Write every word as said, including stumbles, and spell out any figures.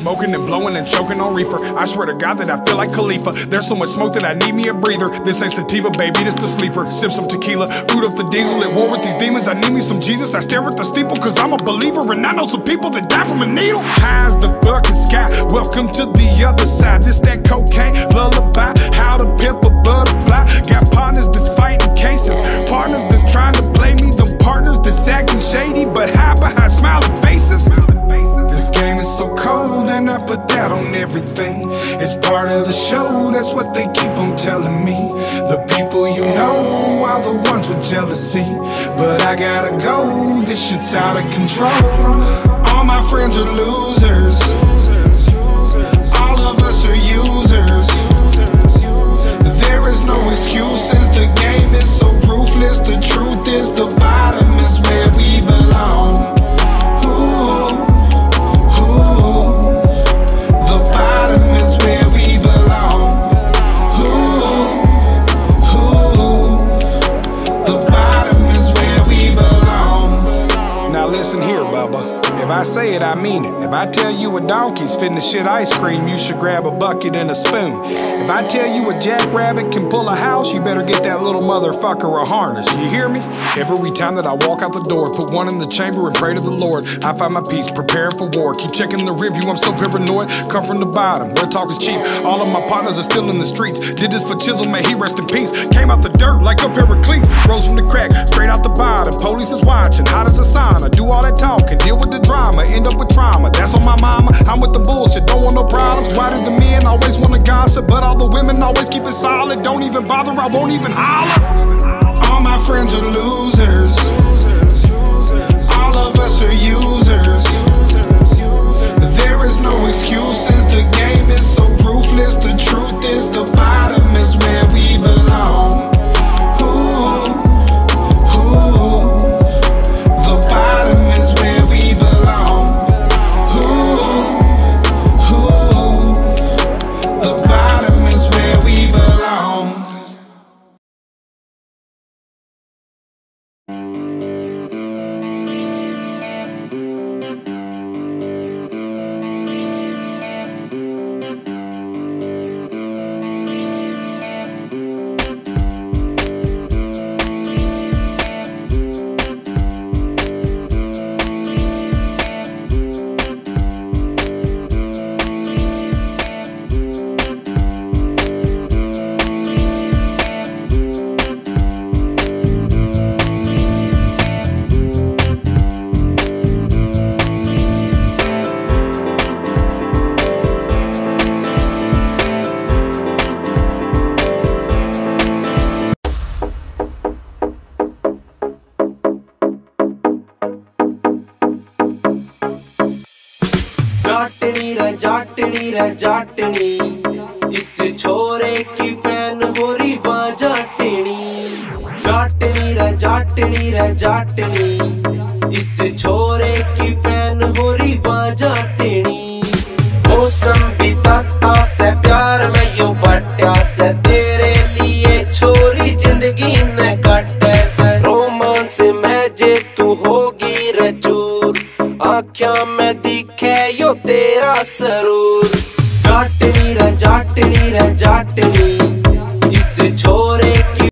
smoking and blowing and choking on reefer. I swear to God that I feel like Khalifa. There's so much smoke that I need me a breather. This ain't sativa, baby, this the sleeper. Sip some tequila, boot up the diesel. At war with these demons, I need me some Jesus. I stare at the steeple cause I'm a believer, and I know some people that die from a needle. High as the fucking sky, welcome to the other side. This that cocaine lullaby, how to pimp a butterfly. Got partners that's fighting cases, partners that's trying to play me, them partners that's acting shady but hide behind smiling faces. This game is so cold and I put that on everything. It's part of the show, that's what they keep on telling me. The people you know are the ones with jealousy, but I gotta go, this shit's out of control. All my friends are losers, all of us are users. There is no excuses, the game is so ruthless. The truth is the bottom is where we belong. Ooh, ooh, the bottom is where we belong. Ooh, ooh, the bottom is where we belong. Now listen here, Bubba. If I say it, I mean it. If I tell you a donkey's finna shit ice cream, you should grab a bucket and a spoon. If I tell you a jackrabbit can pull a house, you better get that little motherfucker a harness. You hear me? Every time that I walk out the door, put one in the chamber and pray to the Lord. I find my peace, preparing for war. Keep checking the review, I'm so paranoid. Come from the bottom, where talk is cheap. All of my partners are still in the streets. Did this for Chisel, may he rest in peace. Came out the dirt like a pair of cleats. Rose from the crack, straight out the bottom. Police is watching, hot as a sauna. Do all that talking, deal with the drama, end up with trauma. That's on my mama, I'm with the bullshit, don't want no problems. Why do the men always want to gossip, but all the women always keep it solid? Don't even bother, I won't even holler. All my friends are losers, all of us are users. There is no excuses, the game is so ruthless. The truth is the bottom is where we belong. Ooh, ooh, the bottom is where we belong. Ooh, ooh, the bottom is where we belong. जाटनी रे जाटनी रे जाटनी, इस छोरे की fan हो रही वहाँ जाटनी। जाटनी रे जाटनी रे जाटनी, इस छोरे की फैन हो रही वहाँ जाटनी। मौसम बीता से प्यार में यो बट्या से, तेरे लिए छोरी जिंदगी ने कटे से। रोमांस में जे तू होगी रे चूर, आँखों में दिखे यो तेरा सरूर। जाटनी रे जाटनी रे जाटनी,